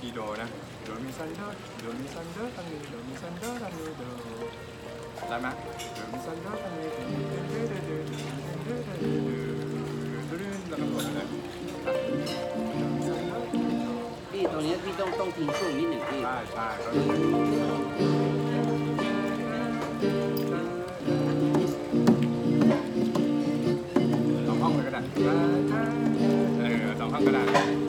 คีย์โดนะโดมีซันโดโดมีซันโดตันมีโดมีซันโดตันมีโดได้ไหมโดมีซันโดตันมีแล้วก็ตัวเลยพี่ตรงนี้พี่ต้องทิ้งช่วงนิดหนึ่งพี่ใช่ใช่สองห้องเลยก็ได้สองห้องก็ได้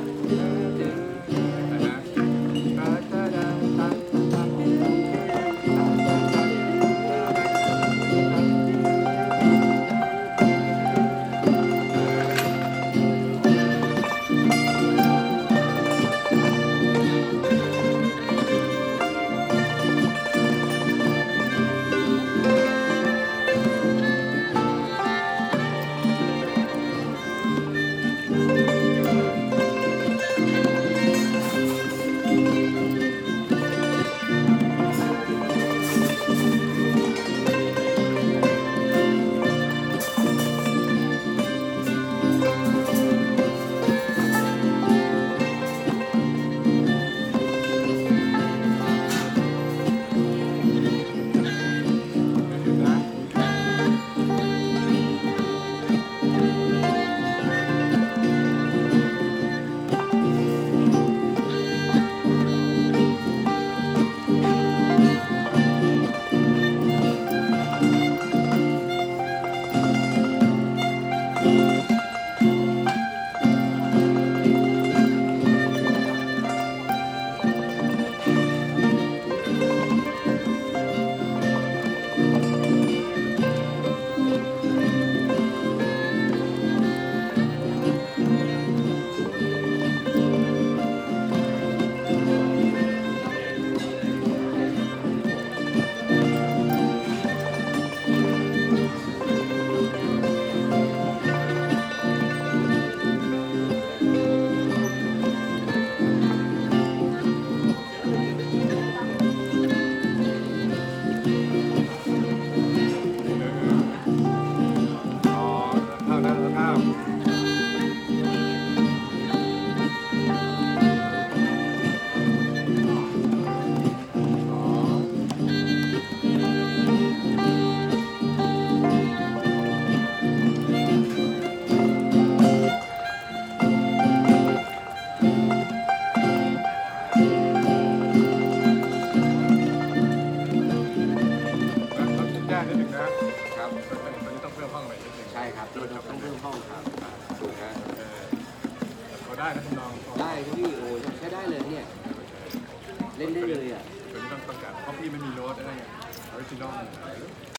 ใช่ครับเราต้องเพิ่มห้องครับถูกนะเขาได้นะคุณน้องได้พี่โอ้ใช้ได้เลยเนี่ยเล่นได้เลยอ่ะตัวนี้ต้องการเพราะพี่ไม่มีโน้ตอะไรเงี้ยออริจินอล